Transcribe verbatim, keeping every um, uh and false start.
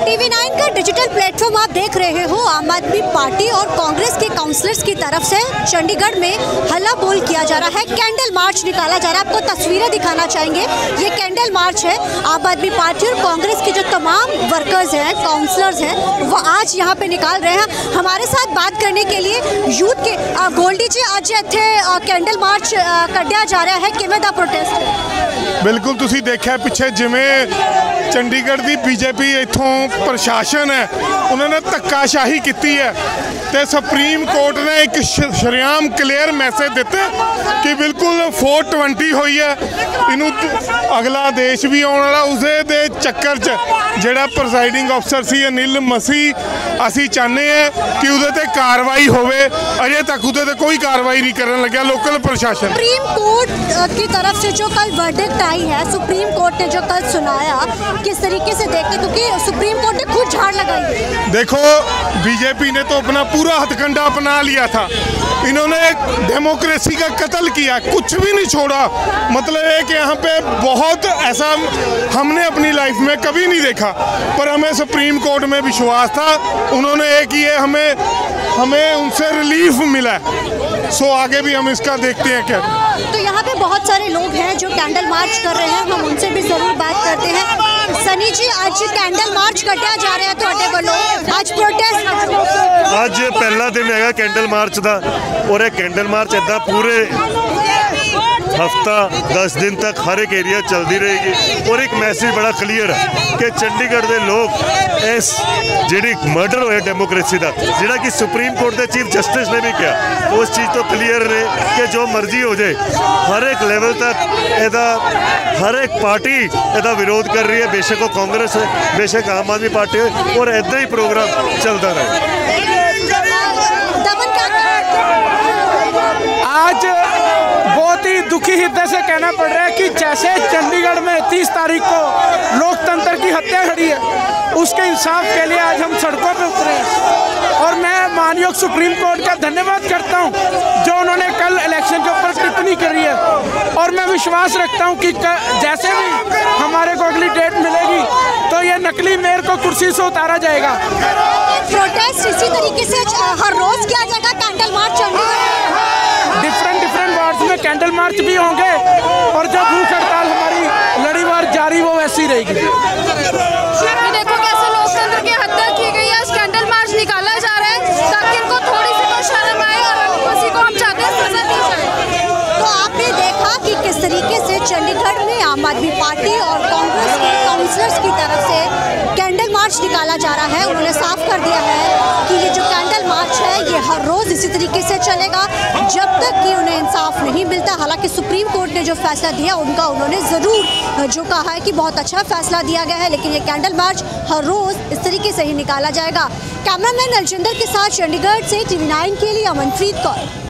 TV nine का digital platform आप देख रहे हो। आम आदमी पार्टी और कांग्रेस के काउंसलर्स की तरफ से चंडीगढ़ में हल्ला बोल किया जा रहा है, कैंडल मार्च निकाला जा रहा है। आपको तस्वीरें दिखाना चाहेंगे, ये कैंडल मार्च है। आम आदमी पार्टी और कांग्रेस के जो तमाम वर्कर्स हैं, काउंसलर्स हैं, वो आज यहाँ पे निकाल रहे हैं। हमारे साथ बात करने के लिए यूथ के गोल्डी जी, आज इत्थे कैंडल मार्च कढ़िया जा रहा है, किवें दा प्रोटेस्ट? बिल्कुल, तुसीं देखिया पिछे जिवें चंडीगढ़ की बीजेपी इत्थों प्रशासन है उन्होंने धक्काशाही की है, तो सुप्रीम कोर्ट ने एक शरेआम क्लीयर मैसेज दिते कि बिल्कुल फोर ट्वेंटी हुई है, इनू अगला देश भी आने वाला। उस दे चक्कर च जिहड़ा प्रिसाइडिंग अफसर सी अनिल मसीह, असी चाहते हैं कि उहदे कार्रवाई होवे। अजे तक उहदे कोई कार्रवाई नहीं करन लग्या लोकल प्रशासन। सुप्रीम कोर्ट की तरफ से जो कल वर्डिक्ट आई है, सुप्रीम कोर्ट ने जो कल सुनाया, किस तरीके से देखते, क्योंकि सुप्रीम कोर्ट ने खुद झाड़ लगाई। देखो, बीजेपी ने तो अपना पूरा हथकंडा अपना लिया था, इन्होंने डेमोक्रेसी का कत्ल किया, कुछ भी नहीं छोड़ा। मतलब है कि यहाँ पे बहुत ऐसा हमने अपनी लाइफ में कभी नहीं देखा, पर हमें सुप्रीम कोर्ट में विश्वास था, उन्होंने एक ये हमें हमें उनसे रिलीफ मिला। सो आगे भी हम इसका देखते हैं क्या। तो यहाँ पे बहुत सारे लोग हैं जो कैंडल मार्च कर रहे हैं, हम उनसे भी जरूर बात करते हैं। सनी जी, आज कैंडल मार्च कढ़िया जा रहा है तुहाडे वल्लों, आज प्रोटेस्ट आज पहला दिन है कैंडल मार्च का, और ये कैंडल मार्च इदा पूरे हफ्ता दस दिन तक हर एक एरिया चलती रहेगी। और एक मैसेज बड़ा क्लीयर है कि चंडीगढ़ के लोग इस जी मर्डर होया डेमोक्रेसी का, जोड़ा कि सुप्रीम कोर्ट के चीफ जस्टिस ने भी किया, उस चीज़ तो क्लीयर है कि जो मर्जी हो जाए, हर एक लेवल तक एदा हर एक पार्टी एदा विरोध कर रही है, बेशक वो कांग्रेस है, बेशक आम आदमी पार्टी है, और ऐदा ही प्रोग्राम चलता रहे। आज बहुत ही दुखी हृदय से कहना पड़ रहा है कि जैसे चंडीगढ़ में तीस तारीख को लोकतंत्र की हत्या घड़ी है, उसके इंसाफ के लिए आज हम सड़कों पे उतरे हैं। और मैं मानयोग सुप्रीम कोर्ट का धन्यवाद करता हूं जो उन्होंने कल इलेक्शन के ऊपर टिप्पणी करी है, और मैं विश्वास रखता हूं कि जैसे भी हमारे को अगली डेट मिलेगी तो ये नकली मेयर को कुर्सी से उतारा जाएगा। प्रोटेस्ट इसी तरीके से हर रोज किया जाएगा, candle march different different wards में कैंडल मार्च भी होंगे, और जो भूख हड़ताल हमारी लड़ीवार जारी वो वैसी रहेगी। देखो कैसे लोकतंत्र की हत्या की गई है, आज कैंडल मार्च निकाला जा रहा है ताकि इनको थोड़ी सी तो शर्म आए, और उसी को हम चाहते हैं सजा दी जाए। तो आपने देखा कि किस तरीके से चंडीगढ़ में आम आदमी पार्टी और कांग्रेस के काउंसलर्स की तरफ से कैंडल मार्च निकाला जा रहा है। उन्होंने साफ कर दिया है कि ये जो कैंडल मार्च है ये हर रोज इसी तरीके से चलेगा जब तक कि उन्हें इंसाफ नहीं मिलता। हालांकि सुप्रीम कोर्ट ने जो फैसला दिया उनका उन्होंने ज़रूर जो कहा है कि बहुत अच्छा फैसला दिया गया है, लेकिन ये कैंडल मार्च हर रोज इस तरीके से ही निकाला जाएगा। कैमरामैन अलजिंदर के साथ चंडीगढ़ से टीवी नाइन के लिए अमनप्रीत कौर।